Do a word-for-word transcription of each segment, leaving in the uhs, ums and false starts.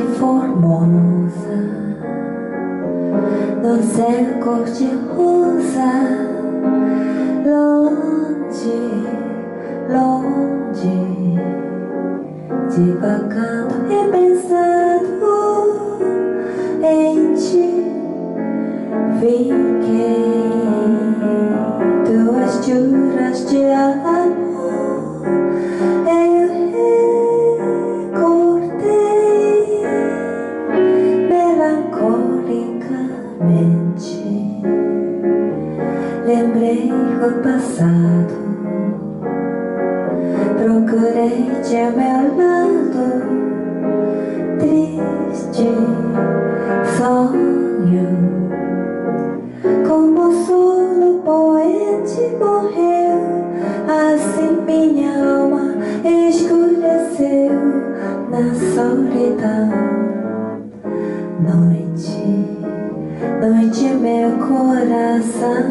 formosa, no céu cor-de-rosa, longe, longe, divagando e pensando em ti. Fiquei duas juras de amor, eu recordei melancolicamente, lembrei o passado, procurei-te ao meu lado, triste sonho. Como o sono poente morreu, assim minha alma escureceu na solidão. Noite, noite, meu coração.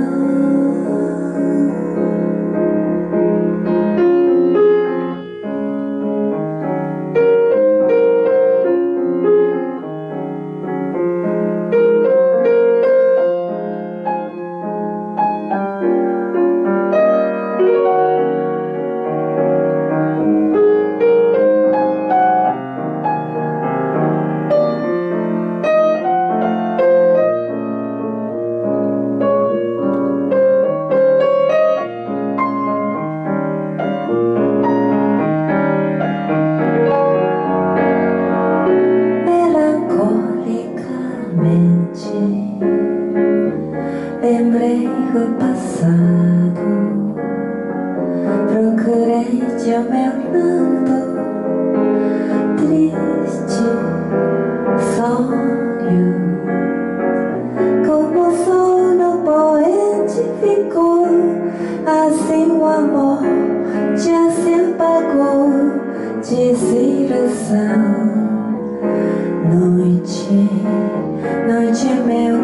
Lembrei o passado, procurei-te ao meu lado, triste sonho. Como o sono poente ficou, assim o amor já se apagou, desilusão. Noite, noite, meu